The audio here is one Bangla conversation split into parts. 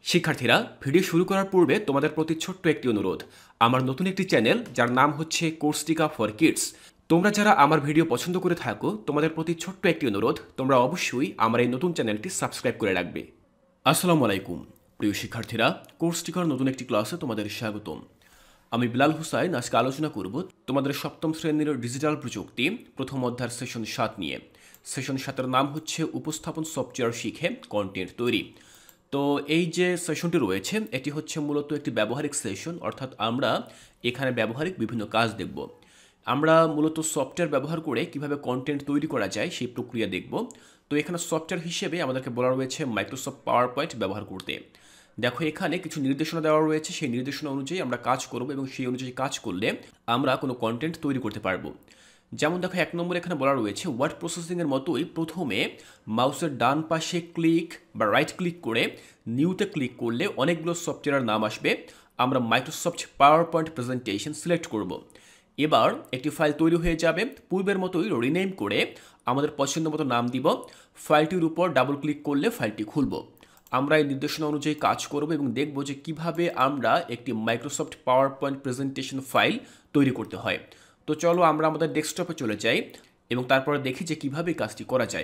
শিক্ষার্থীরা, ভিডিও শুরু করার পূর্বে তোমাদের প্রতি ছোট্ট একটি অনুরোধ। আমার নতুন একটি চ্যানেল যার নাম হচ্ছে কোর্সটিকা ফর কিডস। তোমরা যারা আমার ভিডিও পছন্দ করে থাকো, তোমাদের প্রতি ছোট্ট একটি অনুরোধ, তোমরা অবশ্যই আমার এই নতুন চ্যানেলটি সাবস্ক্রাইব করে রাখবে। আসসালামু আলাইকুম প্রিয় শিক্ষার্থীরা, কোর্সটিকার নতুন একটি ক্লাসে তোমাদের স্বাগতম। আমি বিলাল হুসাইন। আজকে আলোচনা করব তোমাদের সপ্তম শ্রেণীর ডিজিটাল প্রযুক্তি প্রথম অধ্যায়ের সেশন 7 নিয়ে। সেশন 7-এর নাম হচ্ছে উপস্থাপন সফটওয়্যার শিখে কন্টেন্ট তৈরি। তো এই যে সেশনটি রয়েছে, এটি হচ্ছে মূলত একটি ব্যবহারিক সেশন, অর্থাৎ আমরা এখানে ব্যবহারিক বিভিন্ন কাজ দেখব। আমরা মূলত সফটওয়্যার ব্যবহার করে কিভাবে কন্টেন্ট তৈরি করা যায় সেই প্রক্রিয়া দেখব। তো এখানে সফটওয়্যার হিসেবে আমাদেরকে বলা রয়েছে মাইক্রোসফট পাওয়ার পয়েন্ট ব্যবহার করতে। দেখো, এখানে কিছু নির্দেশনা দেওয়া রয়েছে, সেই নির্দেশনা অনুযায়ী আমরা কাজ করব এবং সেই অনুযায়ী কাজ করলে আমরা কোনো কন্টেন্ট তৈরি করতে পারবো। যেমন দেখো, 1 নম্বর এখানে বলা রয়েছে ওয়ার্ড প্রসেসিংয়ের মতোই প্রথমে মাউসের ডান পাশে ক্লিক বা রাইট ক্লিক করে নিউতে ক্লিক করলে অনেকগুলো সফটওয়্যারের নাম আসবে। আমরা Microsoft power point presentation select করব। এবার একটি ফাইল তৈরি হয়ে যাবে, পূর্বের মতোই রিনেম করে আমাদের পছন্দ মতো নাম দিব। ফাইলটির উপর ডাবল ক্লিক করলে ফাইলটি খুলব। আমরা এই নির্দেশনা অনুযায়ী কাজ করব এবং দেখব যে কিভাবে আমরা একটি Microsoft power point presentation file তৈরি করতে হয়। তো চলো আমরা আমাদের ডেস্কটপে চলে যাই এবং তারপরে দেখি যে কিভাবে কাজটি করা যায়।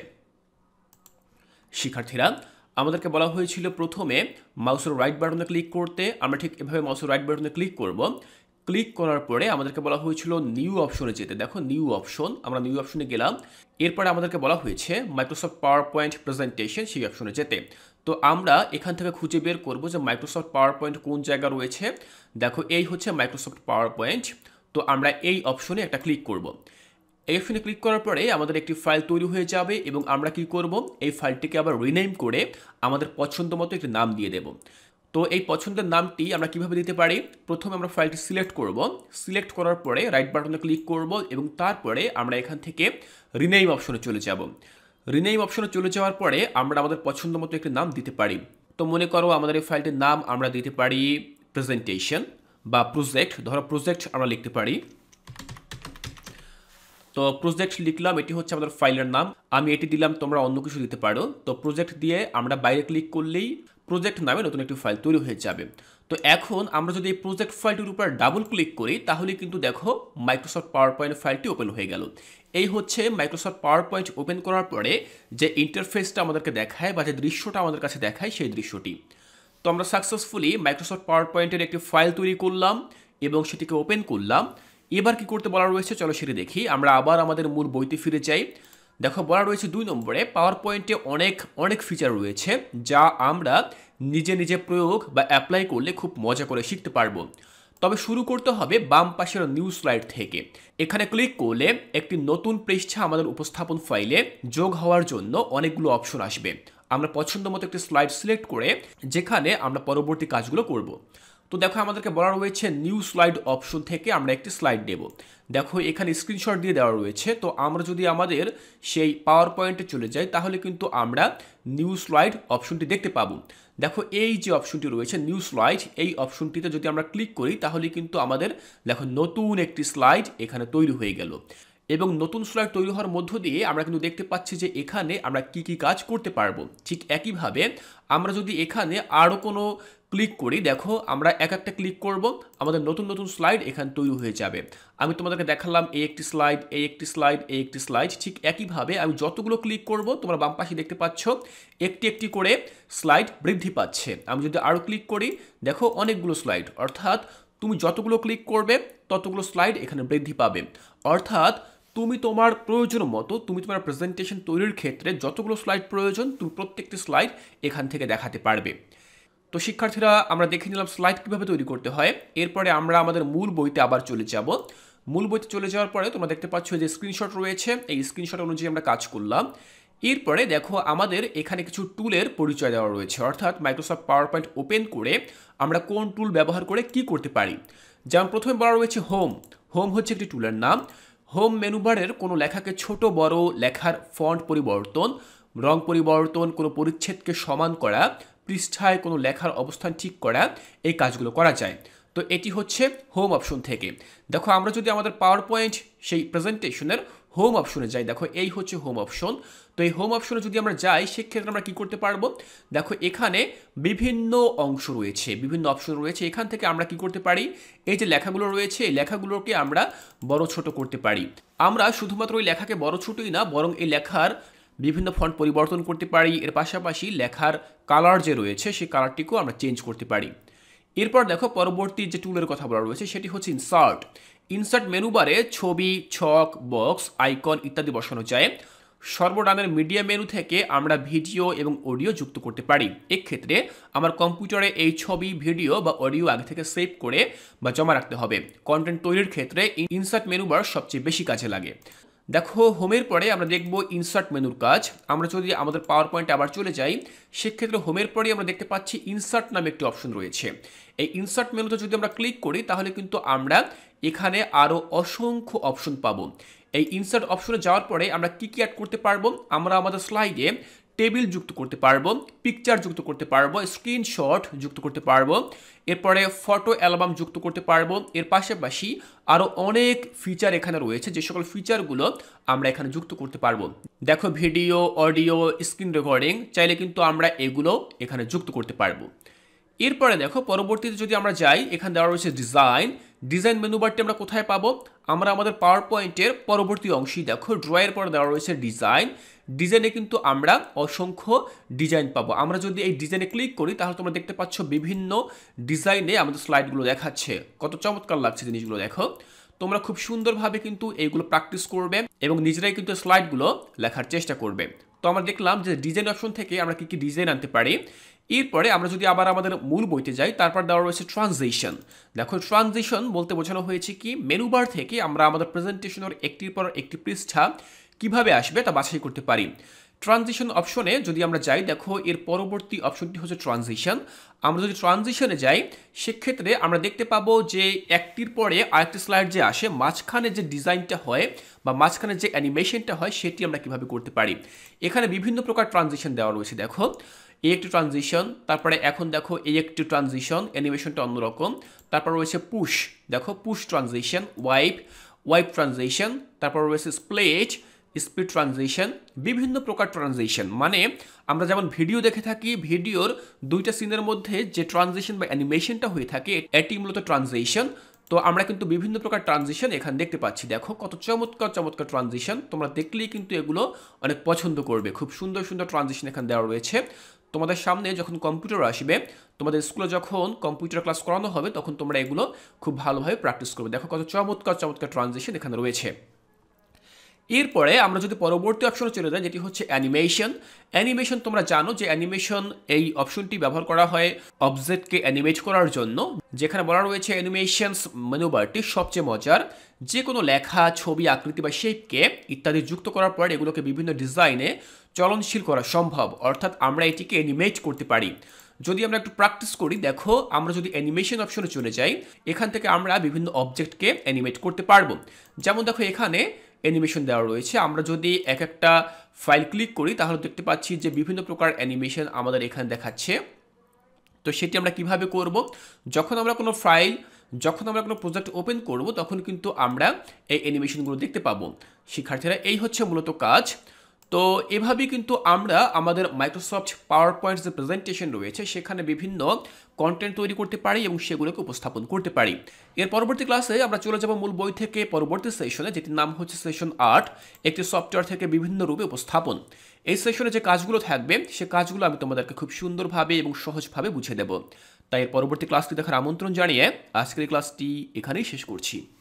শিক্ষার্থীরা, আমাদেরকে বলা হয়েছিল প্রথমে মাউসের রাইট বাটনে ক্লিক করতে। আমরা ঠিক এভাবে মাউসের রাইট বাটনে ক্লিক করব। ক্লিক করার পরে আমাদেরকে বলা হয়েছিল নিউ অপশনে যেতে। দেখো, নিউ অপশন, আমরা নিউ অপশনে গেলাম। এরপরে আমাদেরকে বলা হয়েছে মাইক্রোসফট পাওয়ার পয়েন্ট প্রেজেন্টেশন সেই অপশনে যেতে। তো আমরা এখান থেকে খুঁজে বের করব যে মাইক্রোসফট পাওয়ার পয়েন্ট কোন জায়গা রয়েছে। দেখো, এই হচ্ছে মাইক্রোসফট পাওয়ার পয়েন্ট। তো আমরা এই অপশনে একটা ক্লিক করব। এই অপশনে ক্লিক করার পরে আমাদের একটি ফাইল তৈরি হয়ে যাবে এবং আমরা কি করব, এই ফাইলটিকে আবার রিনেম করে আমাদের পছন্দ মতো একটি নাম দিয়ে দেব। তো এই পছন্দের নামটি আমরা কিভাবে দিতে পারি, প্রথমে আমরা ফাইলটি সিলেক্ট করব। সিলেক্ট করার পরে রাইট বাটনে ক্লিক করব এবং তারপরে আমরা এখান থেকে রিনেম অপশনে চলে যাব। রিনেম অপশনে চলে যাওয়ার পরে আমরা আমাদের পছন্দ মতো একটি নাম দিতে পারি। তো মনে করো আমাদের এই ফাইলটির নাম আমরা দিতে পারি প্রেজেন্টেশন বা প্রজেক্ট। ধরো প্রজেক্ট আমরা লিখতে পারি। তো প্রজেক্ট লিখলাম, এটি হচ্ছে আমাদের ফাইলের নাম। আমি এটি দিলাম, তোমরা অন্য কিছু দিতে পারো। তো প্রজেক্ট দিয়ে আমরা বাইরে ক্লিক করলেই প্রজেক্ট নামে নতুন একটি ফাইল তৈরি হয়ে যাবে। তো এখন আমরা যদি এই প্রজেক্ট ফাইলটির উপর ডাবল ক্লিক করি তাহলে কিন্তু দেখো মাইক্রোসফট পাওয়ার পয়েন্ট ফাইলটি ওপেন হয়ে গেল। এই হচ্ছে মাইক্রোসফট পাওয়ার পয়েন্ট ওপেন করার পরে যে ইন্টারফেসটা আমাদেরকে দেখায় বা যে দৃশ্যটা আমাদের কাছে দেখায় সেই দৃশ্যটি। তো আমরা সাকসেসফুলি মাইক্রোসফট পাওয়ার পয়েন্টের একটি ফাইল তৈরি করলাম এবং সেটিকে ওপেন করলাম। এবার কি করতে বলা রয়েছে চলো সেটি দেখি। আমরা আবার আমাদের মূল বইতে ফিরে যাই। দেখো, বলা রয়েছে 2 নম্বরে পাওয়ার পয়েন্টে অনেক ফিচার রয়েছে যা আমরা নিজে নিজে প্রয়োগ বা অ্যাপ্লাই করলে খুব মজা করে শিখতে পারবো। তবে শুরু করতে হবে বাম পাশের নিউ স্লাইড থেকে। এখানে ক্লিক করলে একটি নতুন পৃষ্ঠা আমাদের উপস্থাপন ফাইলে যোগ হওয়ার জন্য অনেকগুলো অপশন আসবে। আমরা পছন্দ মতো একটি স্লাইড সিলেক্ট করে যেখানে আমরা পরবর্তী কাজগুলো করব। তো দেখো, আমাদেরকে বলা রয়েছে নিউ স্লাইড অপশন থেকে আমরা একটি স্লাইড দেব। দেখো, এখানে স্ক্রিনশট দিয়ে দেওয়া রয়েছে। তো আমরা যদি আমাদের সেই পাওয়ার পয়েন্টে চলে যাই তাহলে কিন্তু আমরা নিউ স্লাইড অপশনটি দেখতে পাবো। দেখো, এই যে অপশনটি রয়েছে নিউ স্লাইড, এই অপশনটিতে যদি আমরা ক্লিক করি তাহলে কিন্তু আমাদের দেখো নতুন একটি স্লাইড এখানে তৈরি হয়ে গেল। এবং নতুন স্লাইড তৈরি হওয়ার মধ্য দিয়ে আমরা কিন্তু দেখতে পাচ্ছি যে এখানে আমরা কি কি কাজ করতে পারবো। ঠিক একইভাবে আমরা যদি এখানে আরও কোনো ক্লিক করি, দেখো আমরা এক একটা ক্লিক করব, আমাদের নতুন নতুন স্লাইড এখানে তৈরি হয়ে যাবে। আমি তোমাদেরকে দেখালাম এই একটি স্লাইড, এই একটি স্লাইড, এই একটি স্লাইড। ঠিক একইভাবে আমি যতগুলো ক্লিক করব তোমরা বাম পাশে দেখতে পাচ্ছ একটি একটি করে স্লাইড বৃদ্ধি পাচ্ছে। আমি যদি আরও ক্লিক করি, দেখো অনেকগুলো স্লাইড। অর্থাৎ তুমি যতগুলো ক্লিক করবে ততগুলো স্লাইড এখানে বৃদ্ধি পাবে। অর্থাৎ তুমি তোমার প্রয়োজন মতো তুমি তোমার প্রেজেন্টেশন তৈরির ক্ষেত্রে যতগুলো স্লাইড প্রয়োজন তুমি প্রত্যেকটি স্লাইড এখান থেকে দেখাতে পারবে। তো শিক্ষার্থীরা, আমরা দেখে নিলাম স্লাইড কীভাবে তৈরি করতে হয়। এরপরে আমরা আমাদের মূল বইতে আবার চলে যাব। মূল বইতে চলে যাওয়ার পরে তোমরা দেখতে পাচ্ছ যে স্ক্রিনশট রয়েছে, এই স্ক্রিনশট অনুযায়ী আমরা কাজ করলাম। এরপরে দেখো আমাদের এখানে কিছু টুলের পরিচয় দেওয়া রয়েছে। অর্থাৎ মাইক্রোসফট পাওয়ার পয়েন্ট ওপেন করে আমরা কোন টুল ব্যবহার করে কি করতে পারি। যেমন প্রথমে বলা রয়েছে হোম। হোম হচ্ছে একটি টুলের নাম। হোম মেনুবারের কোনো লেখাকে ছোট বড়, লেখার ফন্ট পরিবর্তন, রং পরিবর্তন, কোনো পরিচ্ছেদকে সমান করা, পৃষ্ঠায় কোনো লেখার অবস্থান ঠিক করা, এই কাজগুলো করা যায়। তো এটি হচ্ছে হোম অপশন থেকে। দেখো, আমরা যদি আমাদের পাওয়ার পয়েন্ট সেই প্রেজেন্টেশনের হোম অপশনে যাই, দেখো এই হচ্ছে হোম অপশন। তো এই হোম অপশনে যদি আমরা যাই সেক্ষেত্রে আমরা কি করতে পারবো, দেখো এখানে বিভিন্ন অংশ রয়েছে, বিভিন্ন অপশন রয়েছে। এখান থেকে আমরা কি করতে পারি, এই যে লেখাগুলো রয়েছে এই লেখাগুলোকে আমরা বড় ছোট করতে পারি। আমরা শুধুমাত্র ওই লেখাকে বড় ছোটই না, বরং এই লেখার বিভিন্ন ফন্ট পরিবর্তন করতে পারি। এর পাশাপাশি লেখার কালার যে রয়েছে সেই কালারটিকেও আমরা চেঞ্জ করতে পারি। এরপর দেখো পরবর্তী যে টুলের কথা বলা রয়েছে সেটি হচ্ছে ইনসার্ট। ইনসার্ট মেনু বারে ছবি, ছক, বক্স, আইকন ইত্যাদি বসানো যায়। সর্বডানের মিডিয়া মেনু থেকে আমরা ভিডিও এবং অডিও যুক্ত করতে পারি। এক্ষেত্রে আমার কম্পিউটারে এই ছবি, ভিডিও বা অডিও আগে থেকে সেভ করে বা জমা রাখতে হবে। কন্টেন্ট তৈরির ক্ষেত্রে ইনসার্ট মেনু বার সবচেয়ে বেশি কাজে লাগে। দেখো হোমের পরে আমরা দেখব ইনসার্ট মেনুর কাজ। আমরা যদি আমাদের পাওয়ার পয়েন্টে আবার চলে যাই সেক্ষেত্রে হোমের পরে আমরা দেখতে পাচ্ছি ইনসার্ট নামে একটি অপশন রয়েছে। এই ইনসার্ট মেনুতে যদি আমরা ক্লিক করি তাহলে কিন্তু আমরা এখানে আরও অসংখ্য অপশন পাবো। এই ইনসার্ট অপশনে যাওয়ার পরে আমরা কি কি অ্যাড করতে পারবো, আমরা আমাদের স্লাইডে টেবিল যুক্ত করতে পারবো, পিকচার যুক্ত করতে পারবো, স্ক্রিনশট যুক্ত করতে পারবো, এরপরে ফটো অ্যালবাম যুক্ত করতে পারবো। এর পাশাপাশি আরও অনেক ফিচার এখানে রয়েছে, যে সকল ফিচারগুলো আমরা এখানে যুক্ত করতে পারবো। দেখো ভিডিও, অডিও, স্ক্রিন রেকর্ডিং চাইলে কিন্তু আমরা এগুলো এখানে যুক্ত করতে পারবো। এরপরে দেখো পরবর্তীতে যদি আমরা যাই, এখানে দেওয়া রয়েছে ডিজাইন। ডিজাইন মেনু বারটি আমরা কোথায় পাবো, আমরা আমাদের পাওয়ার পয়েন্টের পরবর্তী অংশেই দেখো ড্রয়ের পরে দেওয়া রয়েছে ডিজাইন। ডিজাইনে কিন্তু আমরা অসংখ্য ডিজাইন পাবো। আমরা যদি এই ডিজাইনে ক্লিক করি তাহলে তোমরা দেখতে পাচ্ছ বিভিন্ন ডিজাইনে আমাদের স্লাইডগুলো দেখাচ্ছে। কত চমৎকার লাগছে জিনিসগুলো দেখো। তোমরা খুব সুন্দরভাবে কিন্তু এইগুলো প্র্যাকটিস করবে এবং নিজেরাই কিন্তু স্লাইডগুলো লেখার চেষ্টা করবে। তো আমরা দেখলাম যে ডিজাইন অপশন থেকে আমরা কি কি ডিজাইন আনতে পারি। এরপরে আমরা যদি আবার আমাদের মূল বইতে যাই, তারপর দেওয়া রয়েছে ট্রানজিশন। দেখো ট্রানজিশন বলতে বোঝানো হয়েছে কি, মেনু বার থেকে আমরা আমাদের প্রেজেন্টেশনের একটির পর একটি পৃষ্ঠা কিভাবে আসবে তা বাছাই করতে পারি। ট্রানজিশন অপশনে যদি আমরা যাই, দেখো এর পরবর্তী অপশনটি হচ্ছে ট্রানজিশন। আমরা যদি ট্রানজিশনে যাই সেক্ষেত্রে আমরা দেখতে পাবো যে একটির পরে আরেকটি স্লাইড যে আসে, মাঝখানে যে ডিজাইনটা হয় বা মাঝখানে যে অ্যানিমেশনটা হয় সেটি আমরা কিভাবে করতে পারি। এখানে বিভিন্ন প্রকার ট্রানজিশন দেওয়া রয়েছে। দেখো এই একটি ট্রানজিশন, তারপরে এখন দেখো এই একটি ট্রানজিশন, অ্যানিমেশনটা অন্যরকম। তারপর রয়েছে পুশ, দেখো পুশ ট্রানজিশন, ওয়াইপ ট্রানজিশন, তারপর রয়েছে স্প্লিট, স্পিড ট্রানজিশন, বিভিন্ন প্রকার ট্রানজিশন। মানে আমরা যেমন ভিডিও দেখে থাকি, ভিডিওর দুইটা সিনের মধ্যে যে ট্রানজিশন বা অ্যানিমেশনটা হয়ে থাকে এটি মূলত ট্রানজিশন। তো আমরা কিন্তু বিভিন্ন প্রকার ট্রানজিশন এখানে দেখতে পাচ্ছি। দেখো কত চমৎকার চমৎকার ট্রানজিশন, তোমরা দেখলেই কিন্তু এগুলো অনেক পছন্দ করবে। খুব সুন্দর সুন্দর ট্রানজিশন এখানে দেওয়া রয়েছে। তোমাদের সামনে যখন কম্পিউটার আসবে, তোমাদের স্কুলে যখন কম্পিউটার ক্লাস করানো হবে তখন তোমরা এগুলো খুব ভালোভাবে প্র্যাকটিস করবে। দেখো কত চমৎকার চমৎকার ট্রানজিশন এখানে রয়েছে। এরপরে আমরা যদি পরবর্তী অপশনে চলে যাই, যেটি হচ্ছে অ্যানিমেশন। অ্যানিমেশন তোমরা জানো যে অ্যানিমেশন এই অপশনটি ব্যবহার করা হয় অবজেক্টকে অ্যানিমেট করার জন্য। যেখানে বলা রয়েছে অ্যানিমেশনস মেনু বারটি সবচেয়ে মজার। যে কোনো লেখা, ছবি, আকৃতি বা শেপকে ইত্যাদি যুক্ত করার পর এগুলোকে বিভিন্ন ডিজাইনে চলনশীল করা সম্ভব, অর্থাৎ আমরা এটিকে অ্যানিমেট করতে পারি। যদি আমরা একটু প্র্যাকটিস করি, দেখো আমরা যদি অ্যানিমেশন অপশনে চলে যাই এখান থেকে আমরা বিভিন্ন অবজেক্টকে অ্যানিমেট করতে পারবো। যেমন দেখো এখানে অ্যানিমেশন দেওয়া রয়েছে। আমরা যদি এক একটা ফাইল ক্লিক করি তাহলে দেখতে পাচ্ছি যে বিভিন্ন প্রকার অ্যানিমেশন আমাদের এখানে দেখাচ্ছে। তো সেটি আমরা কিভাবে করব, যখন আমরা কোনো প্রজেক্ট ওপেন করব তখন কিন্তু আমরা এই অ্যানিমেশনগুলো দেখতে পাবো। শিক্ষার্থীরা এই হচ্ছে মূলত কাজ। তো এভাবেই কিন্তু আমরা আমাদের মাইক্রোসফট পাওয়ার পয়েন্ট যে প্রেজেন্টেশন রয়েছে সেখানে বিভিন্ন কন্টেন্ট তৈরি করতে পারি এবং সেগুলোকে উপস্থাপন করতে পারি। এর পরবর্তী ক্লাসে আমরা চলে যাব মূল বই থেকে পরবর্তী সেশনে, যেটির নাম হচ্ছে সেশন 8, একটি সফটওয়্যার থেকে বিভিন্ন রূপে উপস্থাপন। এই সেশনে যে কাজগুলো থাকবে সে কাজগুলো আমি তোমাদেরকে খুব সুন্দরভাবে এবং সহজভাবে বুঝিয়ে দেব। তাই এর পরবর্তী ক্লাসটি দেখার আমন্ত্রণ জানিয়ে আজকের ক্লাসটি এখানেই শেষ করছি।